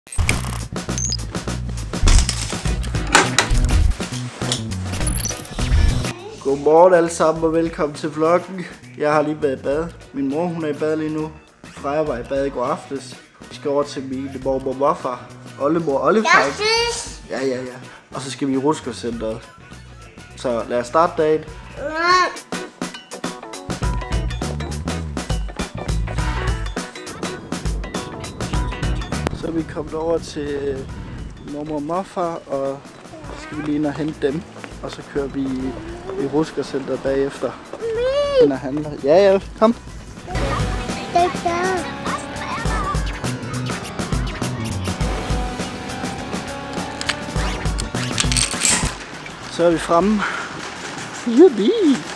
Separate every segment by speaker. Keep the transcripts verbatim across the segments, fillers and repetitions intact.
Speaker 1: Godmorgen alle sammen og velkommen til vloggen. Jeg har lige været i bad. Min mor hun er i bad lige nu. Freja var i bad i går aftes. Vi skal over til min mormor og morfar. Oldemor og oldefar. Ja, ja, ja. Og så skal vi i Ruskercenteret. Så lad os starte dagen. Så er vi kommet over til mormor og morfar, og så skal vi lige ind og hente dem. Og så kører vi i Ruskercenteret bagefter. Den er handler. Ja, ja, kom. Så er vi fremme. Jubi!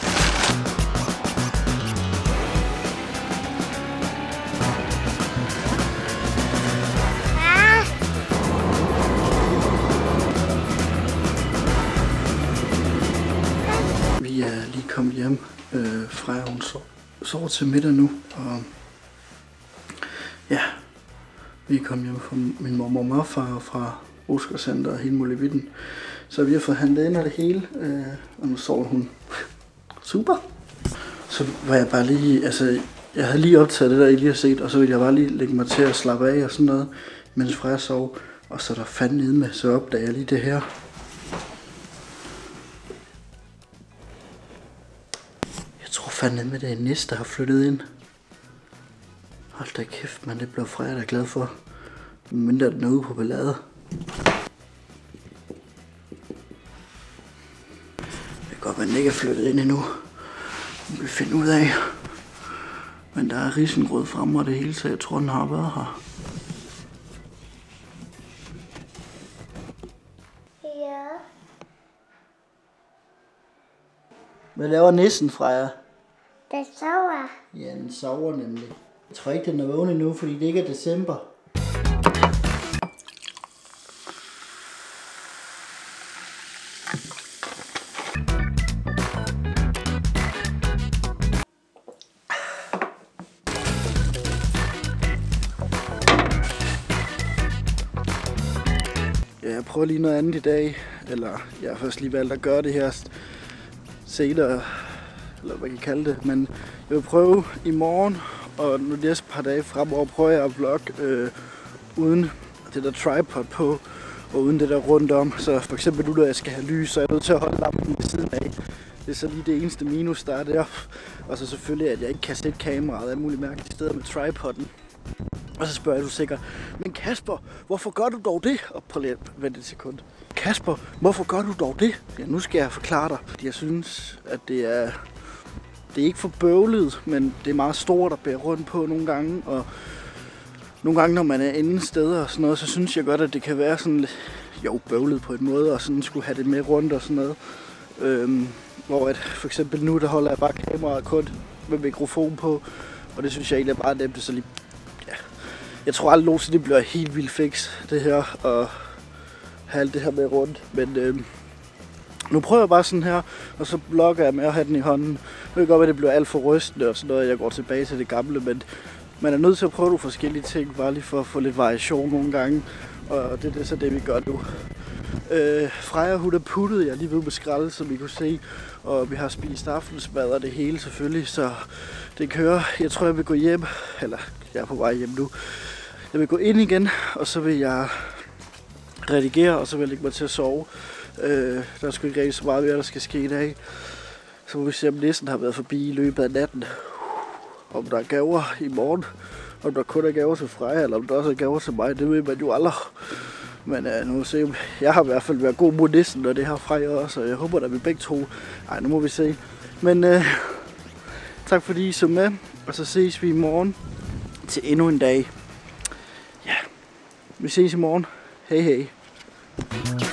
Speaker 1: Vi er lige kommet hjem. Øh, Freja hun sover til middag nu. Og ja, vi er kommet hjem fra min mormor og morfar fra Ruskercenteret og hele muligheden. Så vi har fået handlet ind af det hele, øh, og nu sover hun super. Så var jeg bare lige, altså jeg havde lige optaget det der, I lige har set, og så ville jeg bare lige lægge mig til at slappe af og sådan noget, mens Freja sov. Og så der fanden nede med, så opdager jeg lige det her. Jeg tror fanden med det er næste, der har flyttet ind. Hold da kæft, man, det blev Freja da glad for. Mindre den er ude på ballade. Godt, man ikke er flyttet ind endnu. Det vil finde ud af. Men der er risengrød fremme og det hele, så jeg tror, den har været her. Ja. Hvad laver nissen, Freja?
Speaker 2: Den sover.
Speaker 1: Ja, den sover nemlig. Jeg tror ikke, den er vågen endnu, fordi det ikke er december. Ja, jeg prøver lige noget andet i dag, eller jeg har først lige valgt at gøre det her senere, eller hvad kan I kalde det, men jeg vil prøve i morgen, og nu de næste par dage fremover prøver jeg at vlogge øh, uden det der tripod på, og uden det der rundt om, så for eksempel nu når jeg skal have lys, så er jeg nødt til at holde lampen ved siden af. Det er så lige det eneste minus, der er der, og så selvfølgelig, at jeg ikke kan sætte kameraet af mulige mærkelige steder med tripoden. Og så spørger du sikkert, men Kasper, hvorfor gør du dog det? Og prøv lige at vente et sekund. Kasper, hvorfor gør du dog det? Ja, nu skal jeg forklare dig, fordi jeg synes, at det er, det er ikke for bøvlet, men det er meget stort at bære rundt på nogle gange. Og nogle gange, når man er inde steder og sådan noget, så synes jeg godt, at det kan være sådan lidt, jo, bøvlet på en måde, og sådan skulle have det med rundt og sådan noget. Øhm, hvor at for eksempel nu, der holder jeg bare kameraet kun med mikrofon på, og det synes jeg egentlig er bare nemt, så lige. Jeg tror aldrig nogensinde, det bliver helt vildt fix, det her, og have alt det her med rundt. Men øh, nu prøver jeg bare sådan her, og så vlogger jeg med at have den i hånden. Jeg ved godt, at det bliver alt for rystende og sådan noget, jeg går tilbage til det gamle, men man er nødt til at prøve nogle forskellige ting, bare lige for at få lidt variation nogle gange. Og det er det, så det, vi gør nu. Øh, Freja, hun er puttet, jeg er lige ved med skralde, som I kunne se. Og vi har spist aftensmad og det hele selvfølgelig, så det kører. Jeg tror, jeg vil gå hjem, eller jeg er på vej hjem nu. Jeg vil gå ind igen, og så vil jeg redigere, og så vil jeg lægge mig til at sove. Øh, der er sgu ikke rigtig så meget mere, der skal ske i dag. Så må vi se, om nissen har været forbi i løbet af natten. Om der er gaver i morgen, om der kun er gaver til Freja, eller om der også er gaver til mig, det ved man jo aldrig. Men uh, nu må vi se, jeg har i hvert fald været god mod nissen, og det har Freja også, og jeg håber, at vi begge to. Ej, nu må vi se. Men uh, tak fordi I så med, og så ses vi i morgen til endnu en dag. Ja, vi ses i morgen. Hej hej.